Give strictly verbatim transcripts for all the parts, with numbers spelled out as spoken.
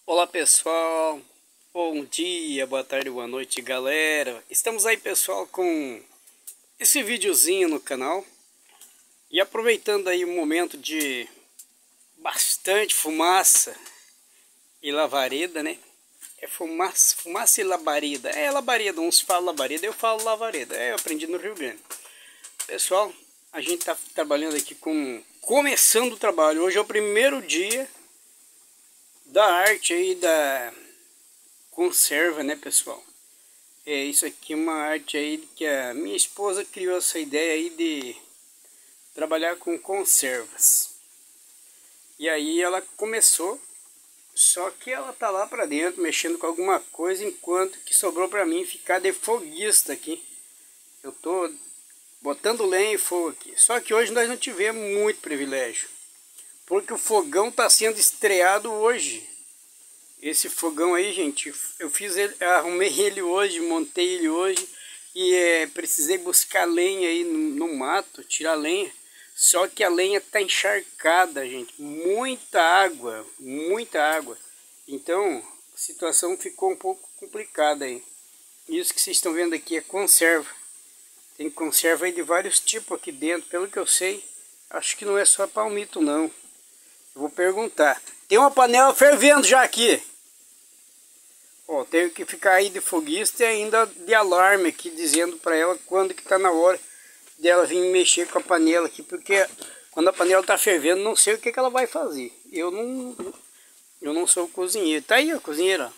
Olá pessoal, bom dia, boa tarde, boa noite galera. Estamos aí pessoal com esse videozinho no canal. E aproveitando aí um momento de bastante fumaça e lavareda, né? É fumaça, fumaça e labareda, é labareda, uns falam labareda, eu falo lavareda, é, eu aprendi no Rio Grande. Pessoal, a gente tá trabalhando aqui com, começando o trabalho, hoje é o primeiro dia da arte aí da conserva, né pessoal? É isso aqui, uma arte aí que a minha esposa criou essa ideia aí de trabalhar com conservas. E aí ela começou, só que ela tá lá para dentro mexendo com alguma coisa, enquanto que sobrou para mim ficar de foguista aqui. Eu tô botando lenha e fogo aqui. Só que hoje nós não tivemos muito privilégio, porque o fogão tá sendo estreado hoje. Esse fogão aí, gente, eu fiz ele, arrumei ele hoje, montei ele hoje e é, precisei buscar lenha aí no, no mato, tirar lenha. Só que a lenha tá encharcada, gente, muita água, muita água. Então, a situação ficou um pouco complicada aí. Isso que vocês estão vendo aqui é conserva. Tem conserva aí de vários tipos aqui dentro, pelo que eu sei. Acho que não é só palmito não. Eu vou perguntar. Tem uma panela fervendo já aqui. Ó, tenho que ficar aí de foguista e ainda de alarme aqui, dizendo para ela quando que tá na hora dela vir mexer com a panela aqui, porque quando a panela tá fervendo, não sei o que que ela vai fazer. Eu não, eu não sou cozinheiro. Tá aí a cozinheira.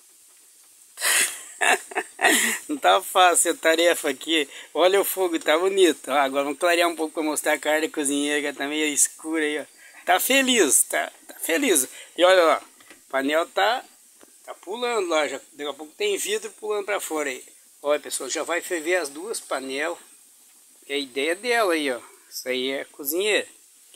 Não tá fácil a tarefa aqui. Olha o fogo, tá bonito. Ó, agora vamos clarear um pouco para mostrar a cara da cozinheira, que tá meio escura aí, ó. Tá feliz, tá, tá feliz. E olha lá, a panela tá, tá pulando lá, já, daqui a pouco tem vidro pulando para fora aí. Olha pessoal, já vai ferver as duas panelas. É a ideia dela aí, ó. Isso aí é a cozinheira.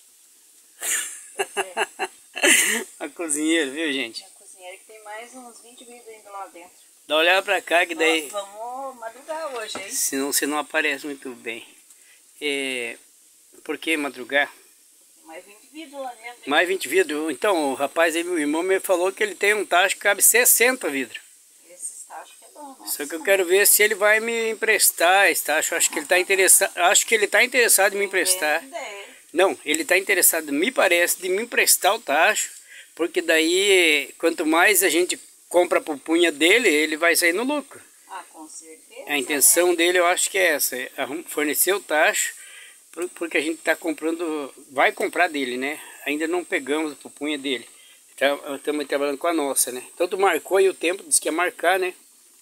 É. A cozinheira, viu gente? A cozinheira que tem mais uns vinte vidros ainda lá dentro. Dá uma olhada pra cá que daí... Nós vamos madrugar hoje, hein? Senão você não aparece muito bem. É... Por que madrugar? Mais vinte vidros lá dentro. Hein? Mais vinte vidros? Então, o rapaz aí, meu irmão, me falou que ele tem um tacho que cabe sessenta vidros. Esses tachos que é bom, né? Só que eu quero ver se ele vai me emprestar esse tacho. Acho que ele está interessado, acho que ele está interessado em me emprestar. Não, ele está interessado, me parece, de me emprestar o tacho, porque daí, quanto mais a gente compra a pupunha dele, ele vai sair no lucro. Ah, com certeza. A intenção né? dele, eu acho que é essa, é fornecer o tacho, porque a gente está comprando, vai comprar dele, né? Ainda não pegamos a pupunha dele. Estamos trabalhando com a nossa, né? Então tu marcou aí o tempo, disse que ia marcar, né?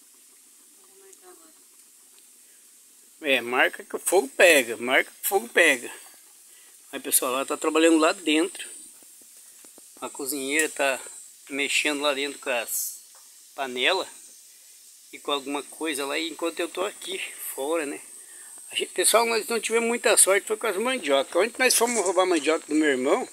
É, marca que o fogo pega, marca que o fogo pega. Aí pessoal, ela tá trabalhando lá dentro. A cozinheira tá mexendo lá dentro com as panelas e com alguma coisa lá, enquanto eu tô aqui fora, né? A gente, pessoal, nós não tivemos muita sorte, foi com as mandiocas. Ontem nós fomos roubar mandioca do meu irmão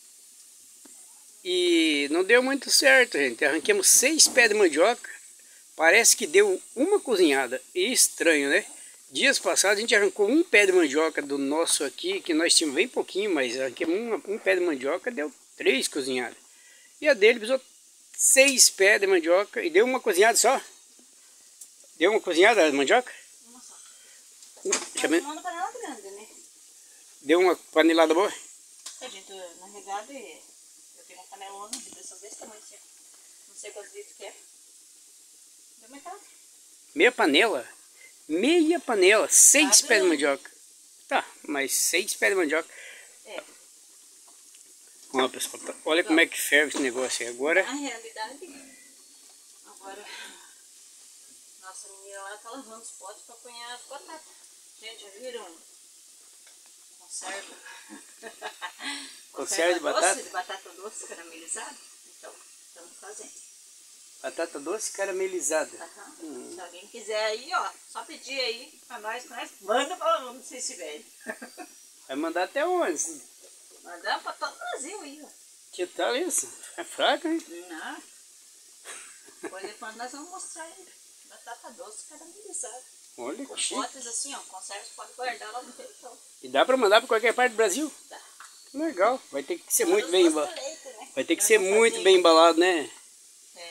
e não deu muito certo, gente. Arranquemos seis pés de mandioca. Parece que deu uma cozinhada. Estranho, né? Dias passados a gente arrancou um pé de mandioca do nosso aqui, que nós tínhamos bem pouquinho, mas arranquemos um, um pé de mandioca, deu três cozinhadas. E a dele pisou seis pés de mandioca e deu uma cozinhada só. Deu uma cozinhada de mandioca? Uma só. Deixa Mas uma panela grande, né? Deu uma panelada boa? A gente, na realidade, eu tenho uma panelona de pressão desse tamanho assim. Não sei quantos litros que é. Deu metade. Meia panela? Meia panela, seis Tá pés de mandioca. Tá, mas seis pés de mandioca. É. Olha pessoal, tá, olha como é que ferve esse negócio aí agora. Na realidade, agora, nossa menina lá tá lavando os potes para apanhar as batatas. Gente, já viram? Conserva. Conserva de batata? Doce, de batata doce caramelizada. Então, estamos fazendo. Batata doce caramelizada. Uhum. Hum. Se alguém quiser aí, ó, só pedir aí pra nós, nós manda pra onde vocês estiverem. Vai mandar até onde? Mandar pra todo o Brasil aí, ó. Que tal isso? É fraco, hein? Não. Depois depois nós vamos mostrar aí. Batata doce caramelizada. Olha Com que chique. potes assim, ó, conserva, pode guardar lá no tempão. E dá pra mandar pra qualquer parte do Brasil? Dá. Legal. Vai ter que ser Só muito nos bem doce embalado. de leite, né? Vai ter que Nós ser vamos muito fazer bem aí. embalado, né?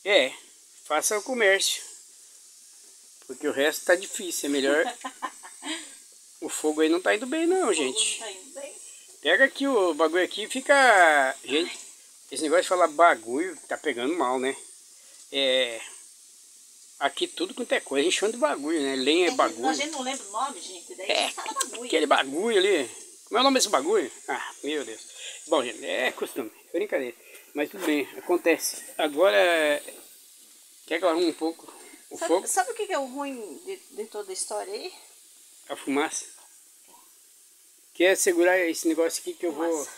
É, faça o comércio. Porque o resto tá difícil, é melhor. O fogo aí não tá indo bem não, gente. O fogo não tá indo bem. Pega aqui o bagulho aqui e fica... Gente, esse negócio de falar bagulho tá pegando mal, né? É... Aqui tudo quanto é coisa, a gente chama de bagulho, né? Lenha é bagulho. A gente não lembra o nome, gente, daí É, a gente fala bagulho. aquele bagulho ali. Como é o nome desse bagulho? Ah, meu Deus. Bom, gente, é costume, brincadeira. Mas tudo bem, acontece. Agora, quer que eu arrume um pouco o sabe, fogo? Sabe o que é o ruim de, de toda a história aí? A fumaça. Quer segurar esse negócio aqui que eu Fumaça. vou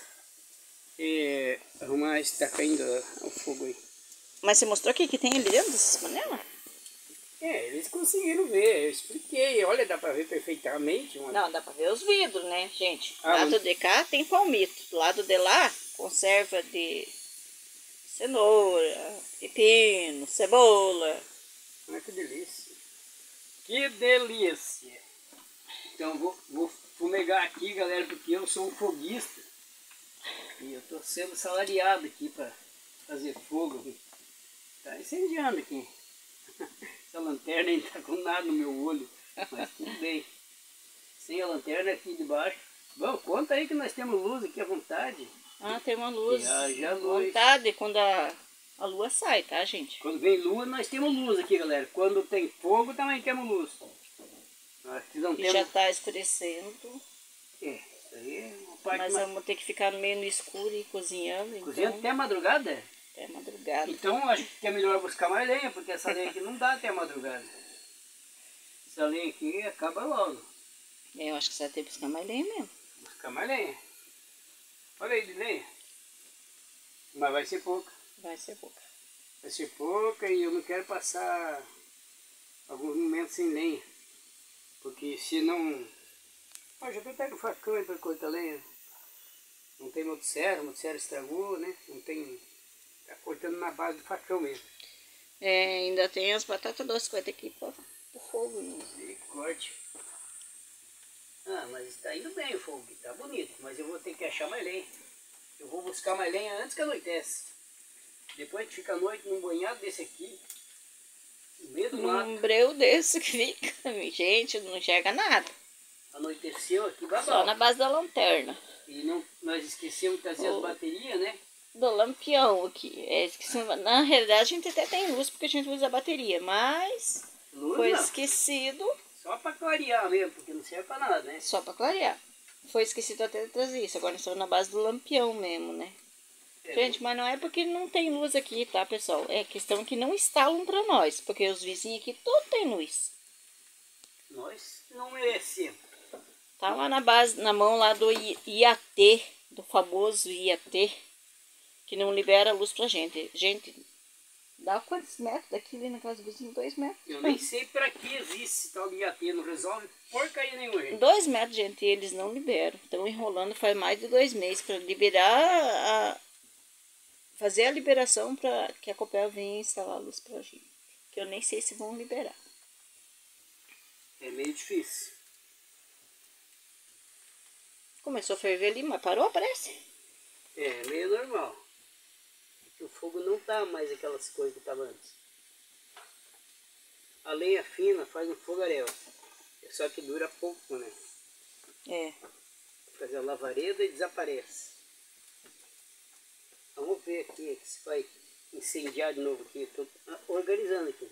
é, arrumar esse tá caindo o fogo aí. Mas você mostrou o que, que tem ali dentro dessas panelas? É, eles conseguiram ver, eu expliquei. Olha, dá pra ver perfeitamente. Uma... Não, dá pra ver os vidros, né, gente? Do Ah, lado mas... de cá tem palmito. Do lado de lá, conserva de cenoura, pepino, cebola. Ah, que delícia. Que delícia. Então, vou, vou fumegar aqui, galera, porque eu sou um foguista. E eu tô sendo salariado aqui pra fazer fogo. Tá incendiando aqui. Essa lanterna ainda tá com nada no meu olho, mas tudo bem. Sem a lanterna aqui de baixo. Bom, conta aí que nós temos luz aqui à vontade. Ah, tem uma luz. Já, já à luz. vontade quando a, a lua sai, tá, gente? Quando vem lua, nós temos luz aqui, galera. Quando tem fogo, também temos luz. Nós não E temos... já tá escurecendo. É, isso aí é uma parte Mas mais... vamos ter que ficar meio no escuro e cozinhando. Cozinhando então, até a madrugada? até madrugada. Então acho que é melhor buscar mais lenha, porque essa lenha aqui não dá até a madrugada. Essa lenha aqui acaba logo. É, eu acho que você vai ter que buscar mais lenha mesmo. Buscar mais lenha. Olha aí de lenha. Mas vai ser pouca. Vai ser pouca. Vai ser pouca e eu não quero passar alguns momentos sem lenha. Porque se não... Ah, já pego o facão aí para cortar lenha. Não tem motosserra, a motosserra estragou, né? Não tem... Tá cortando na base do facão mesmo. É, ainda tem as batatas doces que vai ter que ir para o fogo. Né? E corte. Ah, mas está indo bem o fogo, tá bonito. Mas eu vou ter que achar mais lenha. Eu vou buscar mais lenha antes que anoitece. Depois que fica a noite num banhado desse aqui, no meio do mato. Um breu desse que fica, gente, não enxerga nada. Anoiteceu aqui, babau. Só na base da lanterna. E não, nós esquecemos de trazer Oh. as baterias, né? Do lampião aqui. É, esqueci, na realidade a gente até tem luz porque a gente usa a bateria, mas Luz foi não. esquecido. Só para clarear mesmo, porque não serve para nada, né? Só para clarear. Foi esquecido até de trazer isso. Agora estamos na base do lampião mesmo, né? É, Gente, mas não é porque não tem luz aqui, tá, pessoal? É questão que não instalam para nós, porque os vizinhos aqui todos têm luz. nós não merecemos. Tá lá na base, na mão lá do I A T, do famoso I A T, que não libera luz pra gente. Gente, dá quantos metros daqui ali na casa do vizinho? Dois metros. Eu nem sei para que existe esse tal de I A T, não resolve porcaria nenhuma, gente. Dois metros, gente, eles não liberam. Estão enrolando faz mais de dois meses para liberar, a, fazer a liberação para que a Copel venha instalar a luz pra gente. Que eu nem sei se vão liberar. É meio difícil. Começou a ferver ali, mas parou, parece. É, meio normal. O fogo não tá mais aquelas coisas que tava antes. A lenha fina faz um fogaréu. Só que dura pouco, né? É. Fazer a lavareda e desaparece. Vamos ver aqui se vai incendiar de novo aqui. Estou organizando aqui.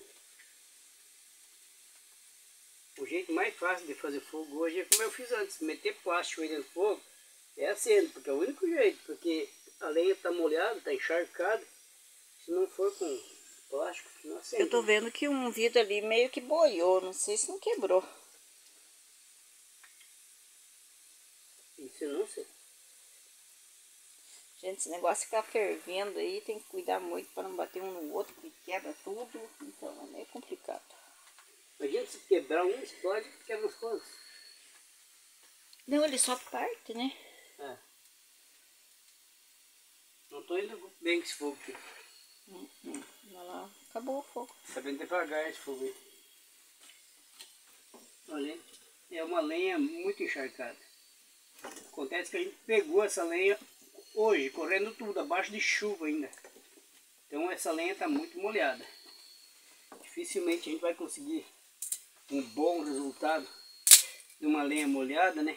O jeito mais fácil de fazer fogo hoje é como eu fiz antes. Meter plástico aí dentro do fogo é acendo, porque é o único jeito. Porque a lenha está molhada, está encharcada. Se não for com plástico, não acende. Eu tô vendo que um vidro ali meio que boiou. Não sei se não quebrou. Isso eu não sei. Gente, esse negócio ficar fervendo aí, tem que cuidar muito para não bater um no outro, que quebra tudo. Então é meio complicado. Imagina se quebrar um, explode, quebra os coisas. Não, ele só parte, né? É. Não estou indo bem com esse fogo aqui. Hum, hum. Olha lá, acabou o fogo. Está bem devagar esse fogo aí. Olha, é uma lenha muito encharcada. Acontece que a gente pegou essa lenha hoje, correndo tudo, abaixo de chuva ainda. Então Então essa lenha está muito molhada. Dificilmente a gente vai conseguir um bom resultado de uma lenha molhada, né?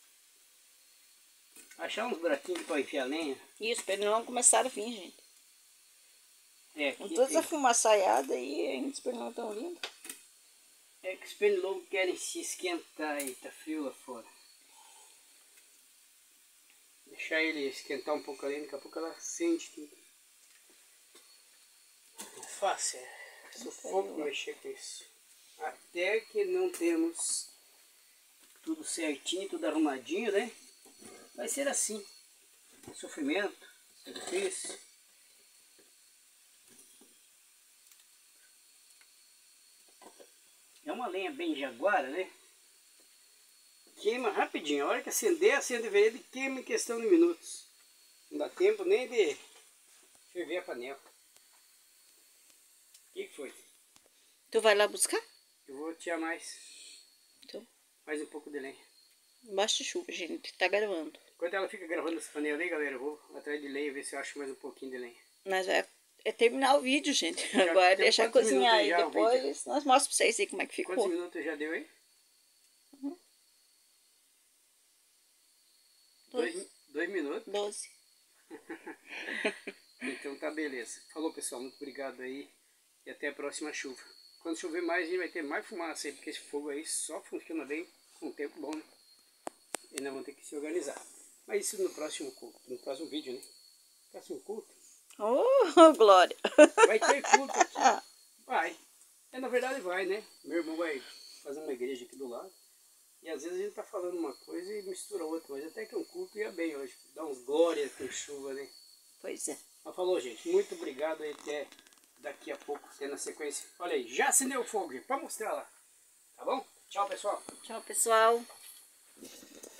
Achar uns buraquinhos para enfiar a lenha. Isso, para ele não começar a vir, gente. É, Com aqui toda tem... essa fumaçaiada aí, ainda os pernilongos tão lindos. É que os pernilongos querem se esquentar aí, tá frio lá fora. Deixar ele esquentar um pouco ali, daqui a pouco ela acende tudo. É fácil, é sufoco mexer com isso. Até que não temos tudo certinho, tudo arrumadinho, né? Vai ser assim. Sofrimento, sacrifício. É uma lenha bem jaguara, né? Queima rapidinho. A hora que acender, acende vereda e queima em questão de minutos. Não dá tempo nem de ferver a panela. O que, que foi? Tu vai lá buscar? Eu vou tirar mais. Então. Mais um pouco de lenha. Embaixo de chuva, gente. Tá gravando. Enquanto ela fica gravando essa panela aí, galera, eu vou atrás de lenha ver se eu acho mais um pouquinho de lenha. Mas é, é terminar o vídeo, gente. Já Agora tem deixar quantos cozinhar minutos e aí já o depois nós mostramos pra vocês aí como é que ficou. Quantos minutos já deu aí? Uhum. Dois, Doze. dois minutos? Doze. Então tá, beleza. Falou, pessoal. Muito obrigado aí. E até a próxima chuva. Quando chover mais, a gente vai ter mais fumaça aí, porque esse fogo aí só funciona bem com um tempo bom, né? E nós vamos ter que se organizar. Mas isso no próximo culto, no próximo vídeo, né? Próximo culto. Oh, glória! Vai ter culto aqui. Vai. É, na verdade vai, né? Meu irmão vai fazer uma igreja aqui do lado. E às vezes a gente tá falando uma coisa e mistura outra. Mas até que um culto ia bem hoje. Dá uns glórias com chuva, né? Pois é. Mas falou, gente. Muito obrigado aí. Até daqui a pouco, ter na sequência. Olha aí, já acendeu o fogo, para mostrar lá. Tá bom? Tchau, pessoal. Tchau, pessoal.